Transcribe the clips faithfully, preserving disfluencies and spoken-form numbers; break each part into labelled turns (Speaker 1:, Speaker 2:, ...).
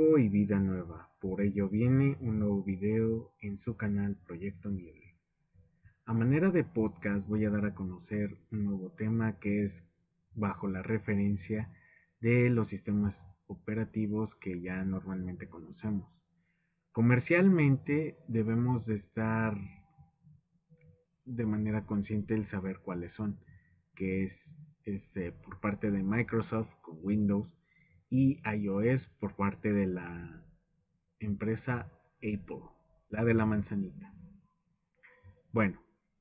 Speaker 1: nuevo y vida nueva. Por ello viene un nuevo video en su canal Proyecto Niebla. A manera de podcast voy a dar a conocer un nuevo tema que es bajo la referencia de los sistemas operativos que ya normalmente conocemos. Comercialmente debemos de estar de manera consciente el saber cuáles son, que es este, por parte de Microsoft con Windows y iOS por parte de la empresa Apple, la de la manzanita. Bueno,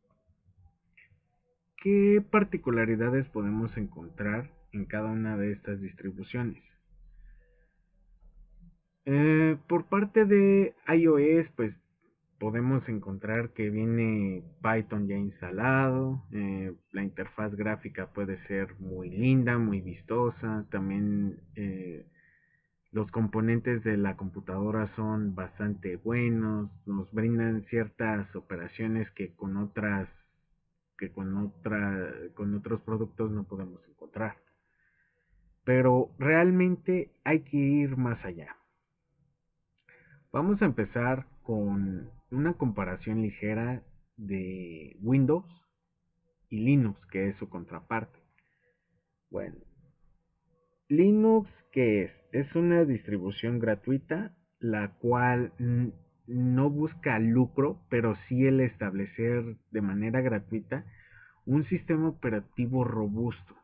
Speaker 1: ¿qué particularidades podemos encontrar en cada una de estas distribuciones? Eh, por parte de iOS, pues podemos encontrar que viene Python ya instalado, eh, la interfaz gráfica puede ser muy linda, muy vistosa, también eh, los componentes de la computadora son bastante buenos, nos brindan ciertas operaciones que con otras que con otra con otros productos no podemos encontrar. Pero realmente hay que ir más allá. Vamos a empezar con una comparación ligera de Windows y Linux, que es su contraparte. Bueno, Linux, ¿qué es? Es una distribución gratuita, la cual no busca lucro, pero sí el establecer de manera gratuita un sistema operativo robusto.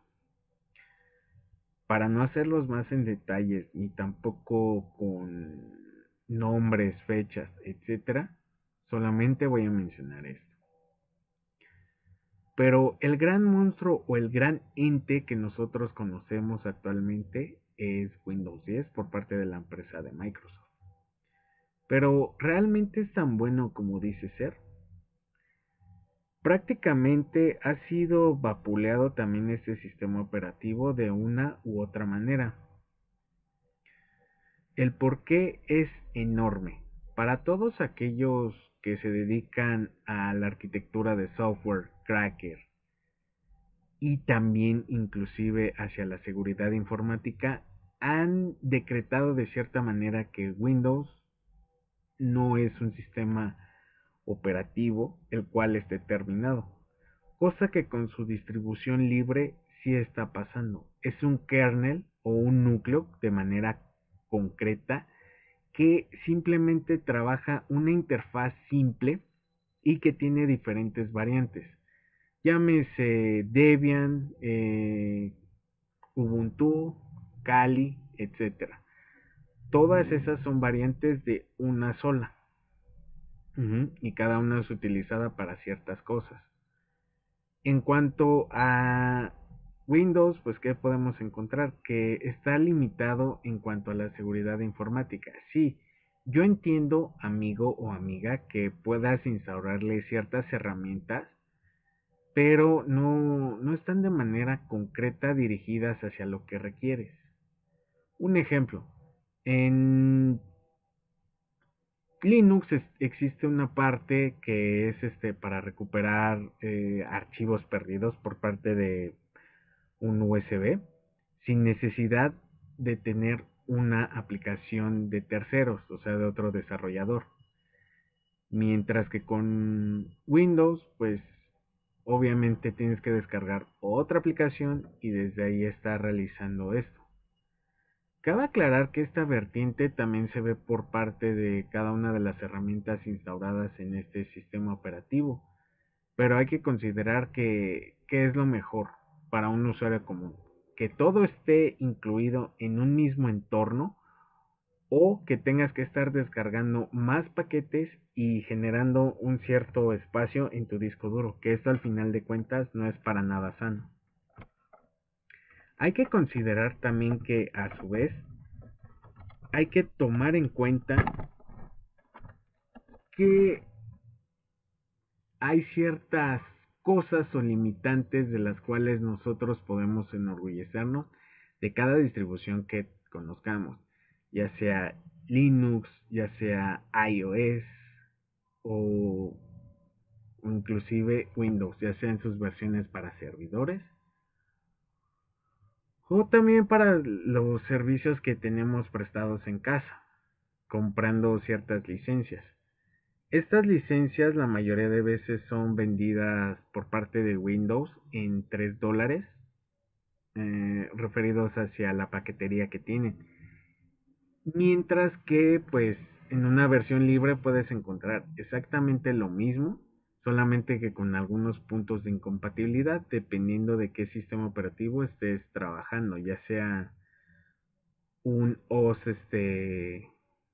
Speaker 1: Para no hacerlos más en detalles, ni tampoco con nombres, fechas, etcétera, solamente voy a mencionar esto. Pero el gran monstruo o el gran ente que nosotros conocemos actualmente es Windows diez por parte de la empresa de Microsoft. Pero ¿realmente es tan bueno como dice ser? Prácticamente ha sido vapuleado también este sistema operativo de una u otra manera. El porqué es enorme. Para todos aquellos que se dedican a la arquitectura de software, cracker, y también inclusive hacia la seguridad informática, han decretado de cierta manera que Windows no es un sistema operativo el cual esté terminado, cosa que con su distribución libre sí está pasando. Es un kernel o un núcleo de manera concreta que simplemente trabaja una interfaz simple y que tiene diferentes variantes. Llámese Debian, eh, Ubuntu, Kali, etcétera. Todas esas son variantes de una sola. Uh-huh, y cada una es utilizada para ciertas cosas. En cuanto a Windows, pues ¿qué podemos encontrar? Que está limitado en cuanto a la seguridad informática. Sí, yo entiendo, amigo o amiga, que puedas instaurarle ciertas herramientas, pero no, no están de manera concreta dirigidas hacia lo que requieres. Un ejemplo, en Linux es, existe una parte que es este para recuperar eh, archivos perdidos por parte de un U S B sin necesidad de tener una aplicación de terceros, o sea, de otro desarrollador. Mientras que con Windows, pues obviamente tienes que descargar otra aplicación y desde ahí está realizando esto. Cabe aclarar que esta vertiente también se ve por parte de cada una de las herramientas instauradas en este sistema operativo, pero hay que considerar que, que es lo mejor para un usuario común, que todo esté incluido en un mismo entorno o que tengas que estar descargando más paquetes y generando un cierto espacio en tu disco duro, que esto al final de cuentas no es para nada sano. Hay que considerar también que a su vez hay que tomar en cuenta que hay ciertas cosas o limitantes de las cuales nosotros podemos enorgullecernos de cada distribución que conozcamos, ya sea Linux, ya sea iOS o inclusive Windows, ya sea en sus versiones para servidores o también para los servicios que tenemos prestados en casa. comprando ciertas licencias. Estas licencias la mayoría de veces son vendidas por parte de Windows en tres dólares, eh, referidos hacia la paquetería que tienen. Mientras que pues en una versión libre puedes encontrar exactamente lo mismo, solamente que con algunos puntos de incompatibilidad dependiendo de qué sistema operativo estés trabajando, ya sea un O S este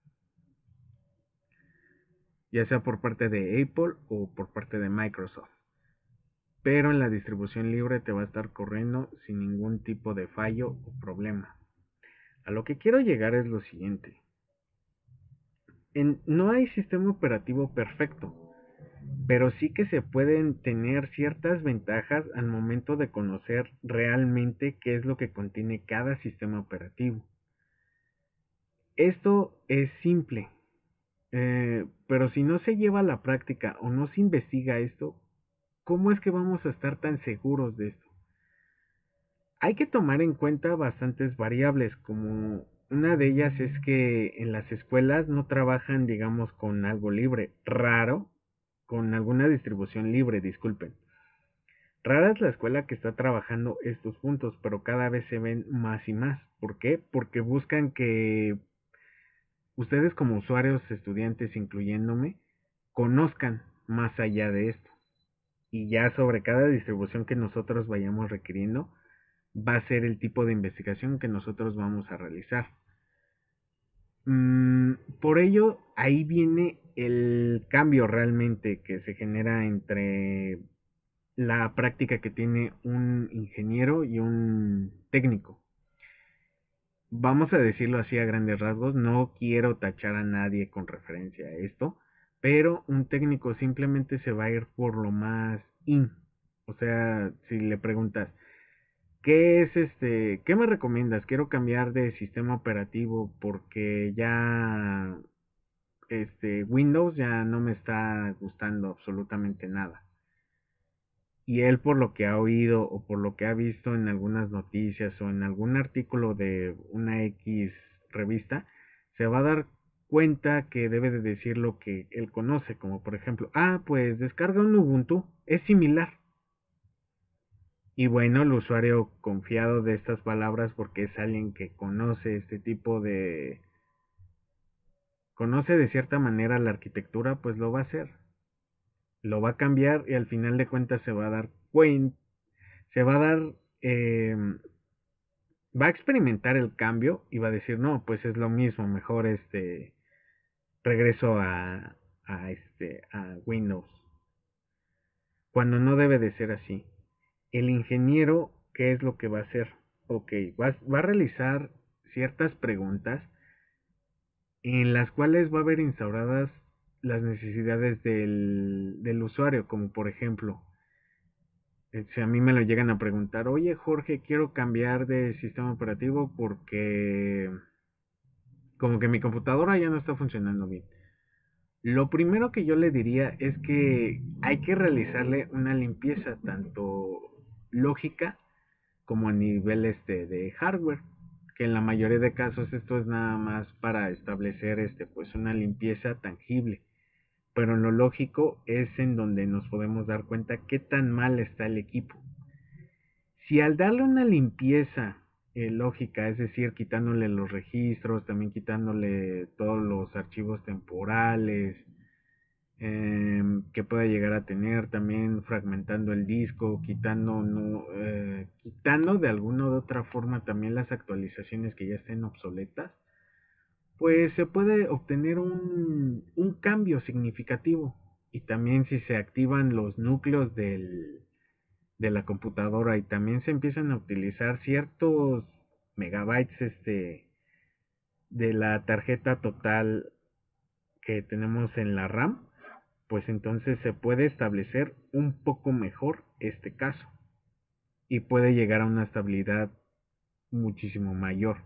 Speaker 1: ya sea por parte de Apple o por parte de Microsoft. Pero en la distribución libre te va a estar corriendo sin ningún tipo de fallo o problema. A lo que quiero llegar es lo siguiente. En, no hay sistema operativo perfecto, pero sí que se pueden tener ciertas ventajas al momento de conocer realmente qué es lo que contiene cada sistema operativo. Esto es simple, eh, pero si no se lleva a la práctica o no se investiga esto, ¿cómo es que vamos a estar tan seguros de esto? Hay que tomar en cuenta bastantes variables, como una de ellas es que en las escuelas no trabajan, digamos, con algo libre, raro, con alguna distribución libre, disculpen. Rara es la escuela que está trabajando estos puntos, pero cada vez se ven más y más. ¿Por qué? Porque buscan que ustedes como usuarios, estudiantes, incluyéndome, conozcan más allá de esto. Y ya sobre cada distribución que nosotros vayamos requiriendo, va a ser el tipo de investigación que nosotros vamos a realizar. Mm, por ello, ahí viene el cambio realmente que se genera entre la práctica que tiene un ingeniero y un técnico. Vamos a decirlo así a grandes rasgos, no quiero tachar a nadie con referencia a esto, pero un técnico simplemente se va a ir por lo más in. O sea, si le preguntas, ¿qué es este? ¿Qué me recomiendas? Quiero cambiar de sistema operativo porque ya este Windows ya no me está gustando absolutamente nada. Y él por lo que ha oído o por lo que ha visto en algunas noticias o en algún artículo de una X revista, se va a dar cuenta que debe de decir lo que él conoce, como por ejemplo, ah, pues descarga un Ubuntu, es similar. Y bueno, el usuario confiado de estas palabras porque es alguien que conoce este tipo de... conoce de cierta manera la arquitectura, pues lo va a hacer. Lo va a cambiar y al final de cuentas se va a dar cuenta, se va a dar, eh, va a experimentar el cambio y va a decir, no, pues es lo mismo, mejor este, regreso a, a este, a Windows. Cuando no debe de ser así. El ingeniero, ¿qué es lo que va a hacer? Ok, va, va a realizar ciertas preguntas en las cuales va a haber instauradas las necesidades del, del usuario, como por ejemplo, eh, si a mí me lo llegan a preguntar, oye Jorge, quiero cambiar de sistema operativo porque como que mi computadora ya no está funcionando bien. Lo primero que yo le diría es que hay que realizarle una limpieza tanto lógica como a nivel este de hardware, que en la mayoría de casos esto es nada más para establecer este pues una limpieza tangible, pero en lo lógico es en donde nos podemos dar cuenta qué tan mal está el equipo. Si al darle una limpieza eh, lógica, es decir, quitándole los registros, también quitándole todos los archivos temporales, eh, que pueda llegar a tener, también fragmentando el disco, quitando, no, eh, quitando de alguna u otra forma también las actualizaciones que ya estén obsoletas, pues se puede obtener un, un cambio significativo. Y también si se activan los núcleos del, de la computadora y también se empiezan a utilizar ciertos megabytes este, de la tarjeta total que tenemos en la RAM, pues entonces se puede establecer un poco mejor este caso y puede llegar a una estabilidad muchísimo mayor.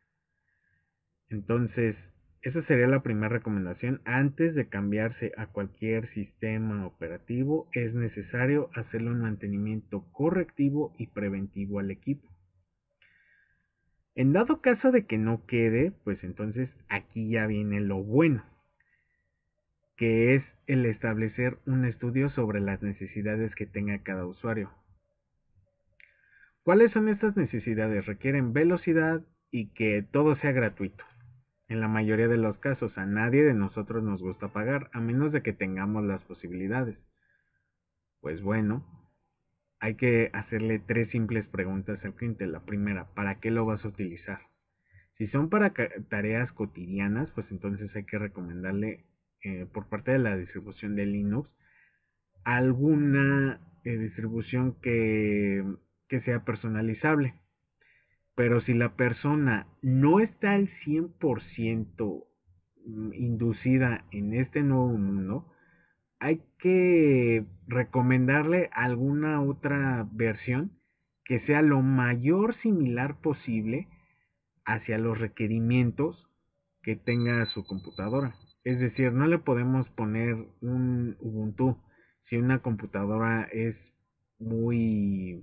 Speaker 1: Entonces, esa sería la primera recomendación. Antes de cambiarse a cualquier sistema operativo, es necesario hacerle un mantenimiento correctivo y preventivo al equipo. En dado caso de que no quede, pues entonces aquí ya viene lo bueno, que es el establecer un estudio sobre las necesidades que tenga cada usuario. ¿Cuáles son estas necesidades? Requieren velocidad y que todo sea gratuito. En la mayoría de los casos a nadie de nosotros nos gusta pagar, a menos de que tengamos las posibilidades. Pues bueno, hay que hacerle tres simples preguntas al cliente. La primera, ¿para qué lo vas a utilizar? Si son para tareas cotidianas, pues entonces hay que recomendarle eh, por parte de la distribución de Linux alguna eh, distribución que, que sea personalizable. Pero si la persona no está al cien por ciento inducida en este nuevo mundo, hay que recomendarle alguna otra versión que sea lo mayor similar posible hacia los requerimientos que tenga su computadora. Es decir, no le podemos poner un Ubuntu si una computadora es muy...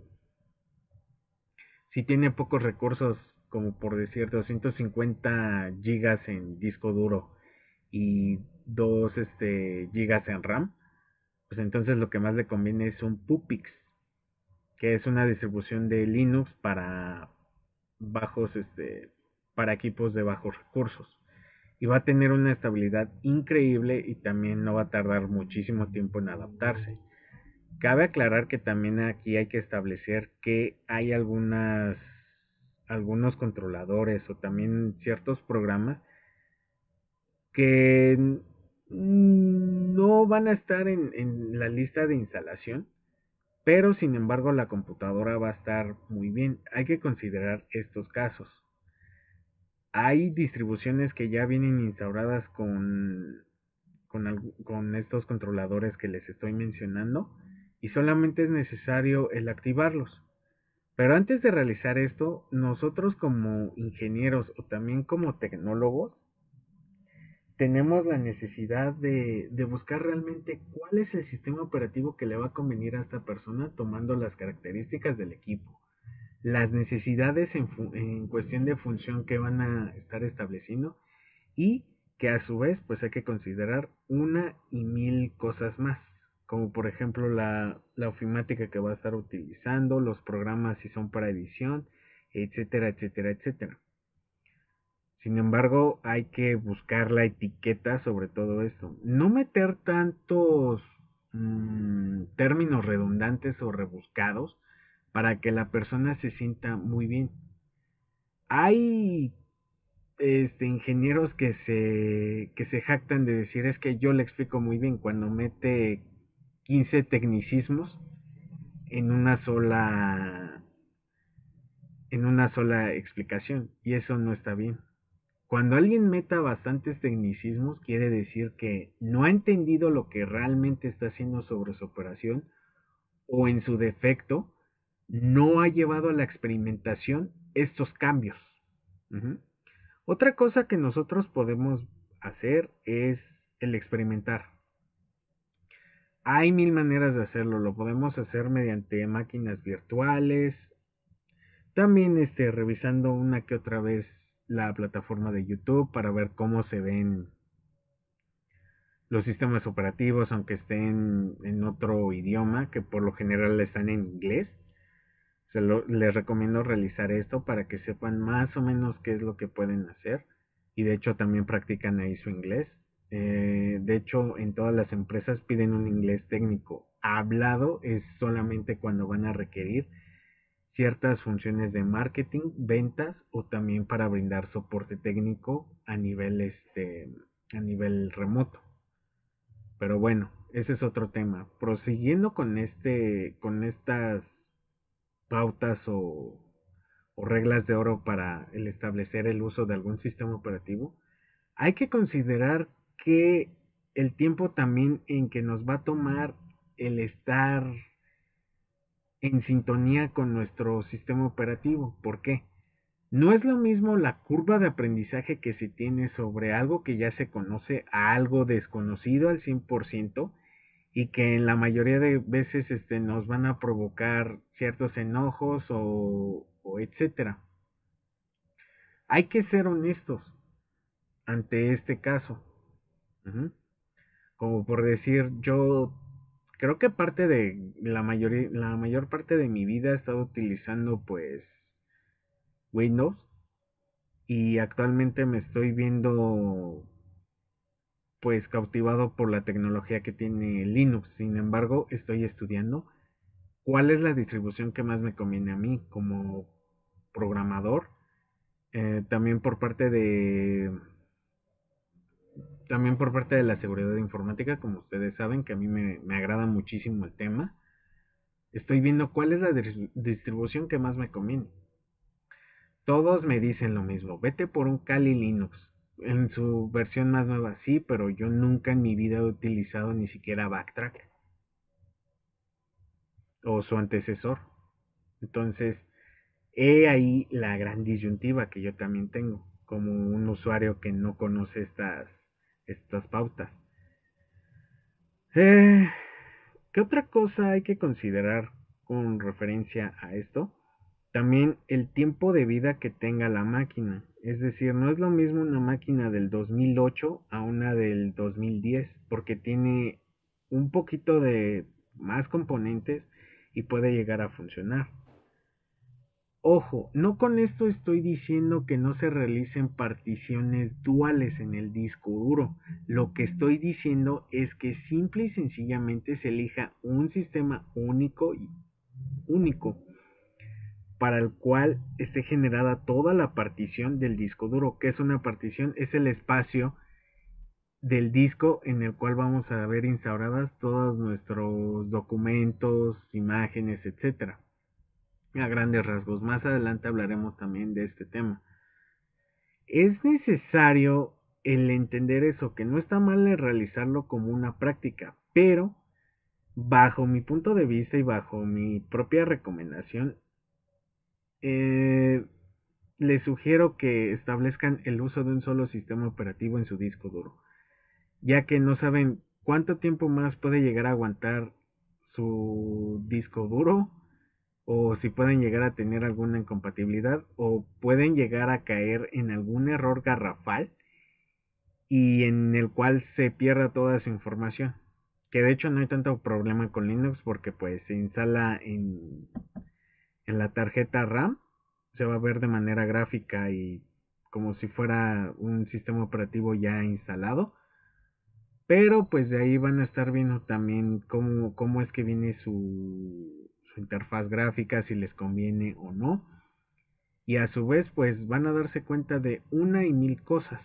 Speaker 1: si tiene pocos recursos, como por decir doscientos cincuenta gigas en disco duro y dos este, gigas en RAM, pues entonces lo que más le conviene es un Pupix, que es una distribución de Linux para bajos, este, para equipos de bajos recursos. Y va a tener una estabilidad increíble y también no va a tardar muchísimo tiempo en adaptarse. Cabe aclarar que también aquí hay que establecer que hay algunas algunos controladores o también ciertos programas que no van a estar en, en la lista de instalación, pero sin embargo la computadora va a estar muy bien. Hay que considerar estos casos. Hay distribuciones que ya vienen instauradas con, con, con estos controladores que les estoy mencionando y solamente es necesario el activarlos. Pero antes de realizar esto, nosotros como ingenieros o también como tecnólogos, tenemos la necesidad de, de buscar realmente cuál es el sistema operativo que le va a convenir a esta persona tomando las características del equipo, las necesidades en, en cuestión de función que van a estar estableciendo y que a su vez pues hay que considerar una y mil cosas más, como por ejemplo la, la ofimática que va a estar utilizando, los programas si son para edición, etcétera, etcétera, etcétera. Sin embargo, hay que buscar la etiqueta sobre todo esto. No meter tantos mmm, términos redundantes o rebuscados para que la persona se sienta muy bien. Hay este, ingenieros que se, que se jactan de decir es que yo le explico muy bien cuando mete quince tecnicismos en una sola en una sola explicación y eso no está bien. Cuando alguien meta bastantes tecnicismos quiere decir que no ha entendido lo que realmente está haciendo sobre su operación o en su defecto no ha llevado a la experimentación estos cambios. Uh-huh. Otra cosa que nosotros podemos hacer es el experimentar. Hay mil maneras de hacerlo, lo podemos hacer mediante máquinas virtuales, también este, revisando una que otra vez la plataforma de YouTube para ver cómo se ven los sistemas operativos, aunque estén en otro idioma, que por lo general están en inglés. Se lo, les recomiendo realizar esto para que sepan más o menos qué es lo que pueden hacer. Y de hecho también practican ahí su inglés. Eh, de hecho, en todas las empresas piden un inglés técnico. Hablado es solamente cuando van a requerir ciertas funciones de marketing, ventas o también para brindar soporte técnico a nivel este a nivel remoto. Pero bueno, ese es otro tema. Prosiguiendo con este con estas pautas o, o reglas de oro para el establecer el uso de algún sistema operativo, hay que considerar que el tiempo también en que nos va a tomar el estar en sintonía con nuestro sistema operativo. ¿Por qué? No es lo mismo la curva de aprendizaje que se tiene sobre algo que ya se conoce a algo desconocido al cien por ciento y que en la mayoría de veces este, nos van a provocar ciertos enojos o, o etcétera. Hay que ser honestos ante este caso. Ujú. Como por decir, yo creo que parte de la mayoría, la mayor parte de mi vida he estado utilizando pues Windows y actualmente me estoy viendo pues cautivado por la tecnología que tiene Linux. Sin embargo, estoy estudiando cuál es la distribución que más me conviene a mí como programador. Eh, también por parte de también por parte de la seguridad informática, como ustedes saben que a mí me, me agrada muchísimo el tema. Estoy viendo cuál es la distribución que más me conviene. Todos me dicen lo mismo, vete por un Kali Linux. En su versión más nueva sí, pero yo nunca en mi vida he utilizado ni siquiera Backtrack o su antecesor. Entonces, he ahí la gran disyuntiva que yo también tengo como un usuario que no conoce estas, estas pautas. Eh, ¿Qué otra cosa hay que considerar con referencia a esto? También el tiempo de vida que tenga la máquina. Es decir, no es lo mismo una máquina del dos mil ocho a una del dos mil diez, porque tiene un poquito de más componentes y puede llegar a funcionar. Ojo, no con esto estoy diciendo que no se realicen particiones duales en el disco duro. Lo que estoy diciendo es que simple y sencillamente se elija un sistema único y único para el cual esté generada toda la partición del disco duro. ¿Qué es una partición? Es el espacio del disco en el cual vamos a ver instauradas todos nuestros documentos, imágenes, etcétera. A grandes rasgos. Más adelante hablaremos también de este tema. Es necesario el entender eso, que no está mal el realizarlo como una práctica, pero bajo mi punto de vista y bajo mi propia recomendación, eh, les sugiero que establezcan el uso de un solo sistema operativo en su disco duro, ya que no saben cuánto tiempo más puede llegar a aguantar su disco duro, o si pueden llegar a tener alguna incompatibilidad, o pueden llegar a caer en algún error garrafal y en el cual se pierda toda su información. Que de hecho no hay tanto problema con Linux porque pues se instala en, en la tarjeta RAM, se va a ver de manera gráfica y como si fuera un sistema operativo ya instalado. Pero pues de ahí van a estar viendo también cómo, cómo es que viene su, su interfaz gráfica, si les conviene o no. Y a su vez pues van a darse cuenta de una y mil cosas.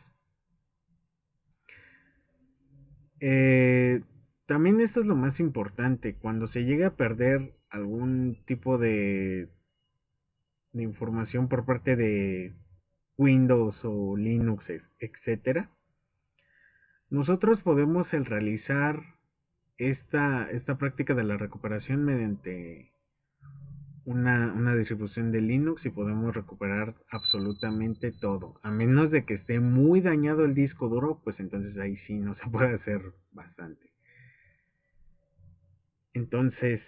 Speaker 1: Eh, También esto es lo más importante, cuando se llega a perder algún tipo de, de información por parte de Windows o Linux, etcétera, nosotros podemos el realizar esta, esta práctica de la recuperación mediante una, una distribución de Linux y podemos recuperar absolutamente todo. A menos de que esté muy dañado el disco duro, pues entonces ahí sí no se puede hacer bastante. Entonces,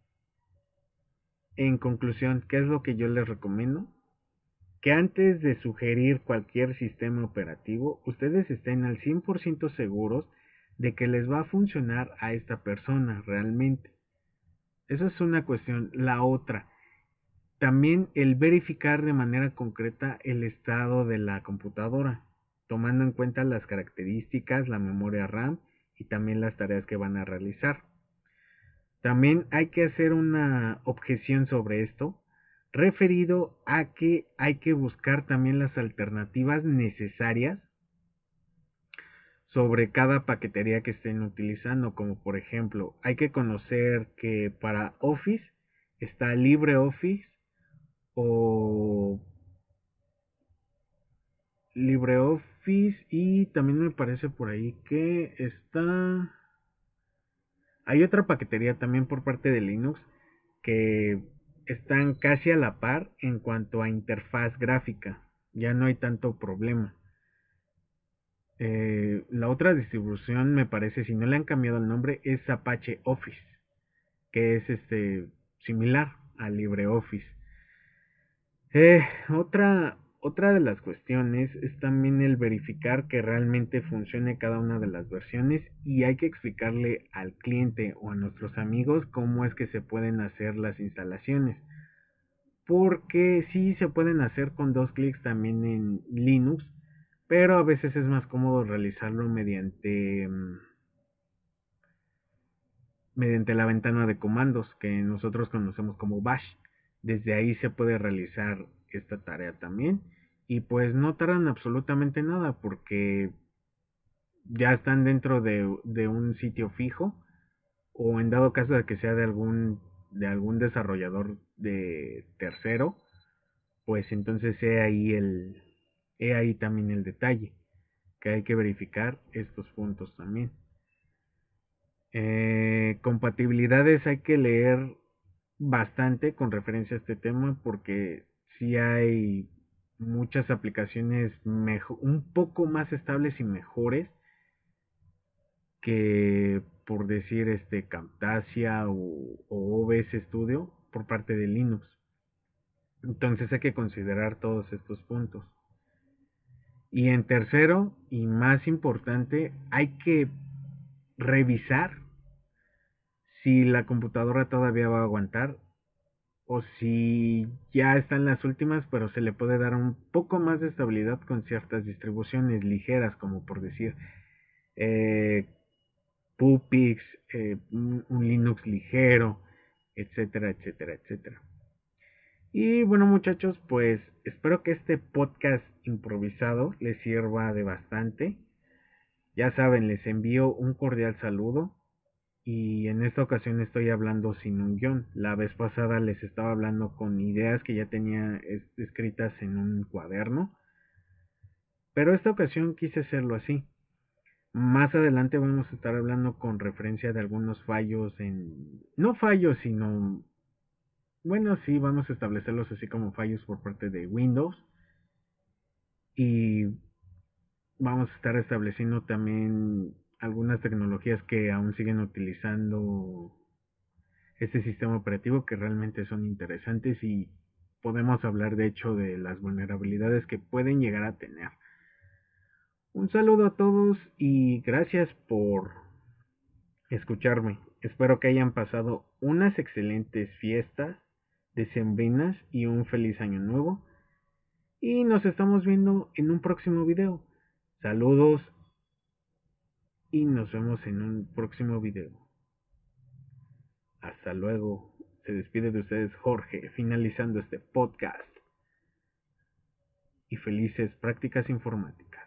Speaker 1: en conclusión, ¿qué es lo que yo les recomiendo? Que antes de sugerir cualquier sistema operativo, ustedes estén al cien por ciento seguros de que les va a funcionar a esta persona realmente. Esa es una cuestión. La otra, también el verificar de manera concreta el estado de la computadora, tomando en cuenta las características, la memoria RAM y también las tareas que van a realizar. También hay que hacer una objeción sobre esto, referido a que hay que buscar también las alternativas necesarias sobre cada paquetería que estén utilizando, como por ejemplo, hay que conocer que para Office está LibreOffice o LibreOffice y también me parece por ahí que está... Hay otra paquetería también por parte de Linux que están casi a la par en cuanto a interfaz gráfica. Ya no hay tanto problema. Eh, la otra distribución me parece, si no le han cambiado el nombre, es Apache Office, que es este similar a LibreOffice. Eh, otra Otra de las cuestiones es también el verificar que realmente funcione cada una de las versiones, y hay que explicarle al cliente o a nuestros amigos cómo es que se pueden hacer las instalaciones. Porque sí se pueden hacer con dos clics también en Linux, pero a veces es más cómodo realizarlo mediante mm, mediante la ventana de comandos que nosotros conocemos como bash. Desde ahí se puede realizar esta tarea también, y pues no tardan absolutamente nada porque ya están dentro de, de un sitio fijo, o en dado caso de que sea de algún de algún desarrollador de tercero, pues entonces he ahí el he ahí también el detalle, que hay que verificar estos puntos también. Eh, compatibilidades hay que leer bastante con referencia a este tema, porque si hay muchas aplicaciones mejor, un poco más estables y mejores que, por decir, este Camtasia o, o O B S Studio por parte de Linux. Entonces hay que considerar todos estos puntos. Y en tercero, y más importante, hay que revisar si la computadora todavía va a aguantar, o si ya está en las últimas, pero se le puede dar un poco más de estabilidad con ciertas distribuciones ligeras, como por decir eh, Pupix, eh, un, un Linux ligero, etcétera, etcétera, etcétera. Y bueno, muchachos, pues espero que este podcast improvisado les sirva de bastante. Ya saben, les envío un cordial saludo, y en esta ocasión estoy hablando sin un guión. La vez pasada les estaba hablando con ideas que ya tenía escritas en un cuaderno, pero esta ocasión quise hacerlo así. Más adelante vamos a estar hablando con referencia de algunos fallos en... No fallos, sino... Bueno, sí, vamos a establecerlos así como fallos por parte de Windows. Y vamos a estar estableciendo también algunas tecnologías que aún siguen utilizando este sistema operativo, que realmente son interesantes, y podemos hablar de hecho de las vulnerabilidades que pueden llegar a tener. Un saludo a todos y gracias por escucharme. Espero que hayan pasado unas excelentes fiestas decembrinas y un feliz año nuevo. Y nos estamos viendo en un próximo video. Saludos y nos vemos en un próximo video. Hasta luego. Se despide de ustedes Jorge, finalizando este podcast. Y felices prácticas informáticas.